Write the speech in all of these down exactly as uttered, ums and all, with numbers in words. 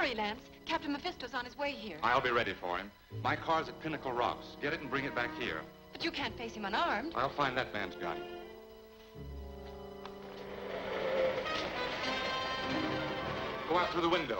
Hurry, Lance. Captain Mephisto's on his way here. I'll be ready for him. My car's at Pinnacle Rocks. Get it and bring it back here. But you can't face him unarmed. I'll find that man's gun. Go out through the window.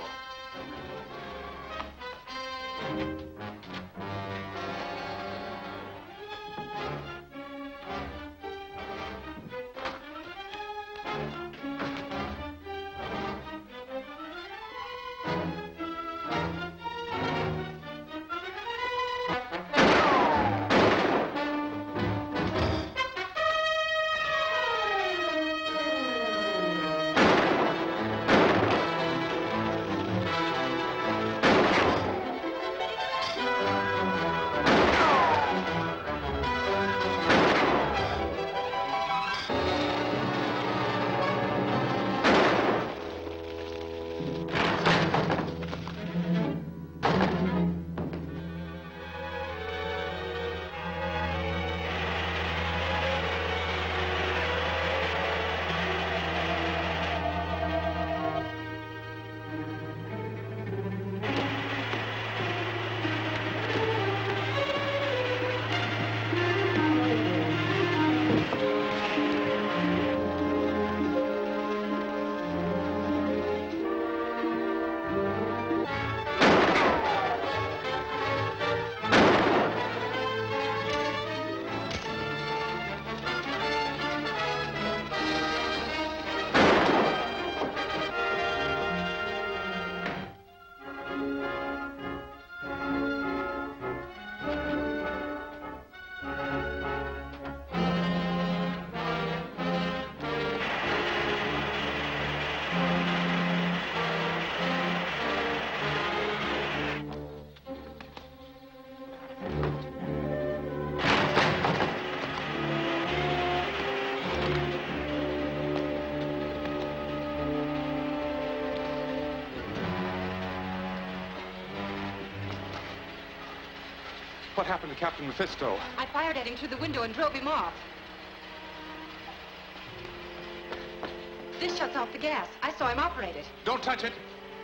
What happened to Captain Mephisto? I fired at him through the window and drove him off. This shuts off the gas. I saw him operate it. Don't touch it.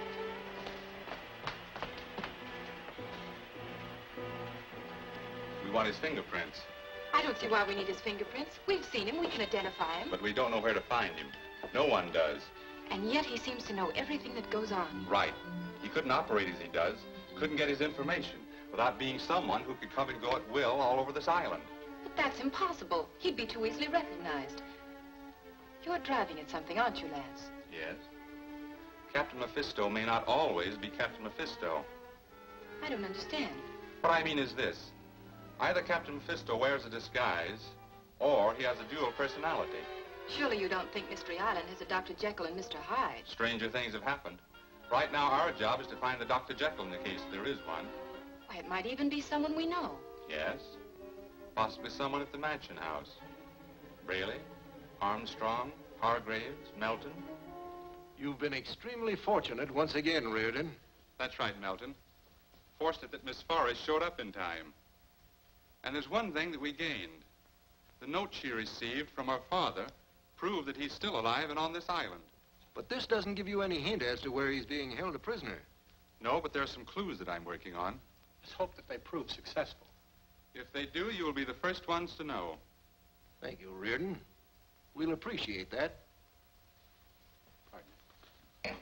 We want his fingerprints. I don't see why we need his fingerprints. We've seen him. We can identify him. But we don't know where to find him. No one does. And yet he seems to know everything that goes on. Right. He couldn't operate as he does. Couldn't get his information without being someone who could come and go at will all over this island. But that's impossible. He'd be too easily recognized. You're driving at something, aren't you, Lance? Yes. Captain Mephisto may not always be Captain Mephisto. I don't understand. What I mean is this. Either Captain Mephisto wears a disguise, or he has a dual personality. Surely you don't think Mystery Island has a Doctor Jekyll and Mister Hyde. Stranger things have happened. Right now, our job is to find the Doctor Jekyll in the case if there is one. Why, it might even be someone we know. Yes. Possibly someone at the mansion house. Braley, Armstrong, Hargraves, Melton. You've been extremely fortunate once again, Reardon. That's right, Melton. Fortunate that Miss Forrest showed up in time. And there's one thing that we gained. The note she received from her father proved that he's still alive and on this island. But this doesn't give you any hint as to where he's being held a prisoner. No, but there are some clues that I'm working on. Let's hope that they prove successful. If they do, you will be the first ones to know. Thank you, Reardon. We'll appreciate that. Pardon.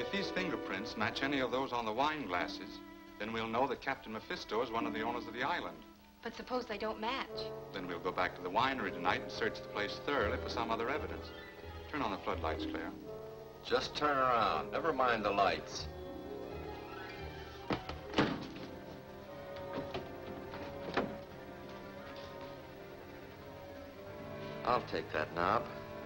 If these fingerprints match any of those on the wine glasses, then we'll know that Captain Mephisto is one of the owners of the island. But suppose they don't match? Then we'll go back to the winery tonight and search the place thoroughly for some other evidence. Turn on the floodlights, Claire. Just turn around. Never mind the lights. I'll take that knob.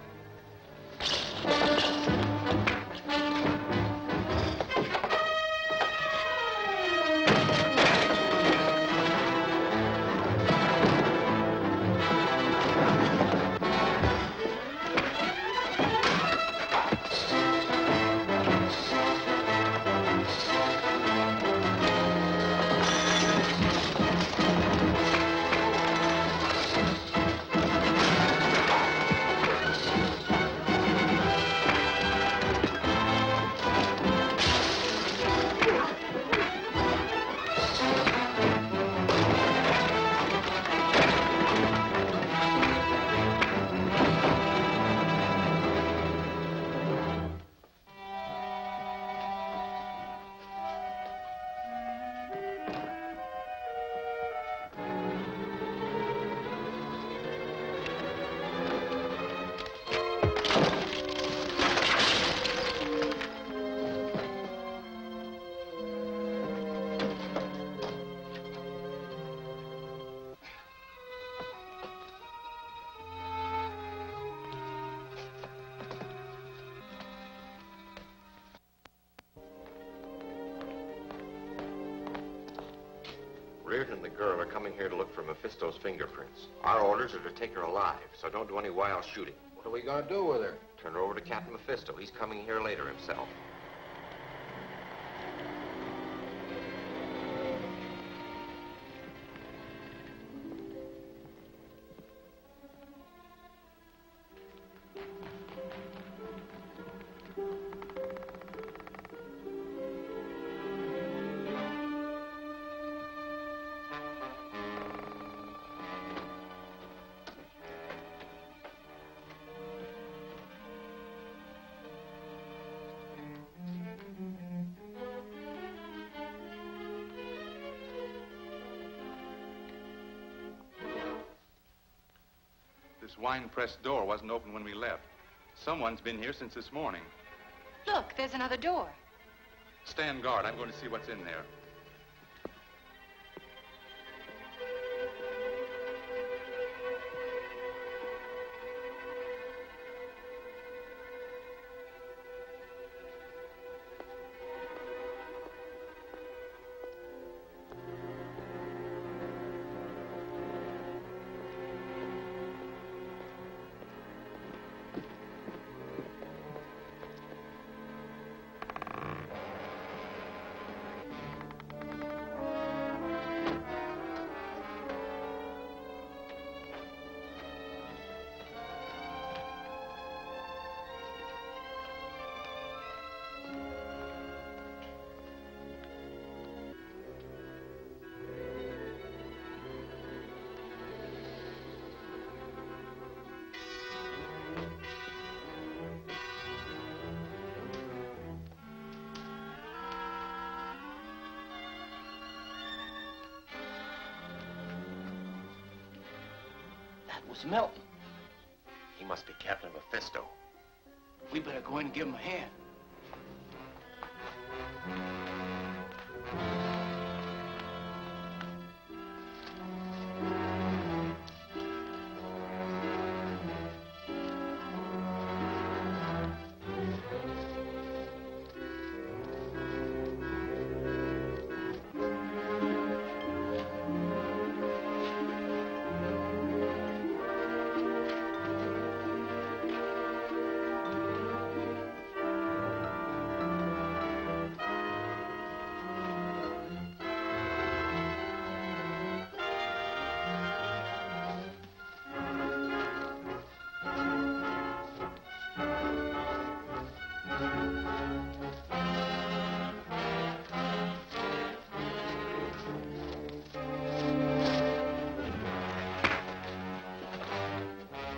Reardon and the girl are coming here to look for Mephisto's fingerprints. Our orders are to take her alive, so don't do any wild shooting. What are we gonna do with her? Turn her over to Captain Mephisto. He's coming here later himself. This wine press door wasn't open when we left. Someone's been here since this morning. Look, there's another door. Stand guard. I'm going to see what's in there. That was Milton. He must be Captain Mephisto. We better go in and give him a hand.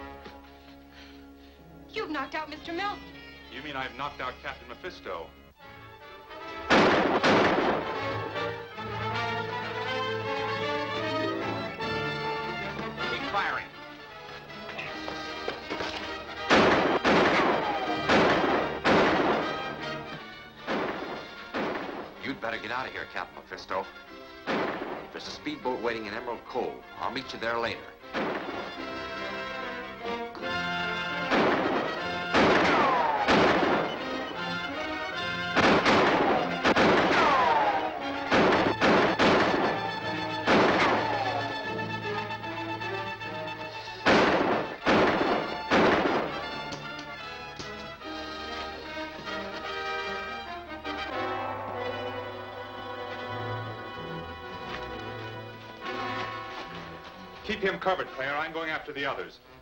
You've knocked out Mister Milton. You mean I've knocked out Captain Mephisto? better get out of here, Captain Mephisto. There's a speedboat waiting in Emerald Cove. I'll meet you there later. Keep him covered, Claire. I'm going after the others.